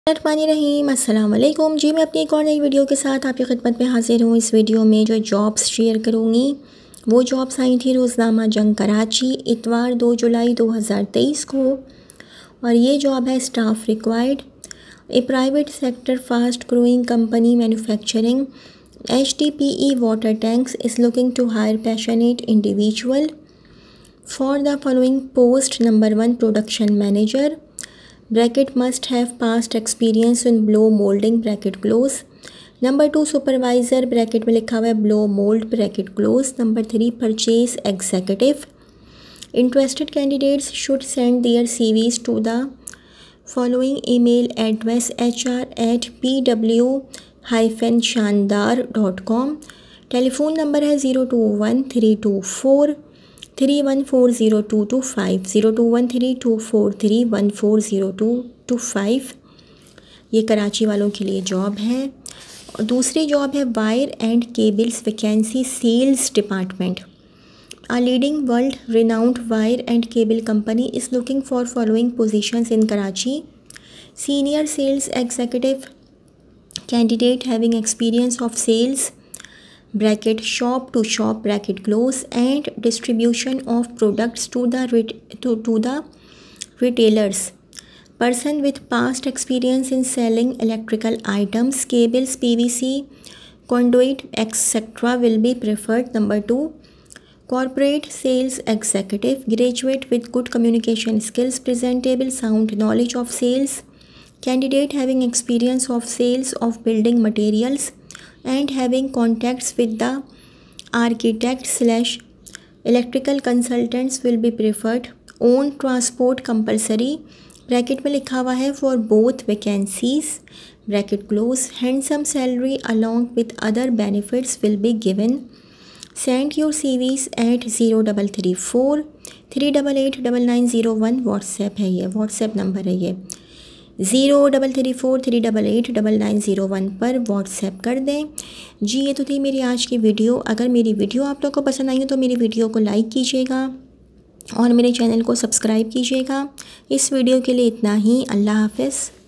रहीम अस्सलाम वालेकुम जी। मैं अपनी एक और नई वीडियो के साथ आपकी खिदमत में हाजिर हूँ। इस वीडियो में जो जॉब्स शेयर करूँगी वो जॉब्स आई थी रोज़नामा जंग कराची इतवार 2 जुलाई 2023 को। और ये जॉब है staff required a private sector fast growing company manufacturing HDPE water tanks is looking to hire passionate individual for the following post. Number 1 production manager bracket must have past experience in blow moulding bracket close. Number 2 supervisor bracket में लिखा हुआ है blow mould bracket close. Number 3 purchase executive. Interested candidates should send their CVs to the following email address hr@pw-shandar.com। Telephone number है 021-324-3140225 021-324-3140225। ये कराची वालों के लिए job है। और दूसरी जॉब है wire and cables vacancy sales department. A leading world renowned wire and cable company is looking for following positions in Karachi: senior sales executive, candidate having experience of sales bracket shop to shop bracket close and distribution of products to the retailers. Person with past experience in selling electrical items, cables, PVC, conduit, etc. will be preferred. Number 2 corporate sales executive, graduate with good communication skills, presentable, sound knowledge of sales, candidate having experience of sales of building materials and having contacts with the architect/electrical consultants will be preferred. Own transport compulsory bracket में लिखा हुआ है for both vacancies bracket close. Handsome salary along with other benefits will be given. Send your CVs at 0334-388-9901 WhatsApp है ये, WhatsApp number है ये 0334-388-9901 पर WhatsApp कर दें जी। ये तो थी मेरी आज की वीडियो। अगर मेरी वीडियो आप लोगों को पसंद आई हो तो मेरी वीडियो को लाइक कीजिएगा और मेरे चैनल को सब्सक्राइब कीजिएगा। इस वीडियो के लिए इतना ही। अल्लाह हाफ़िज़।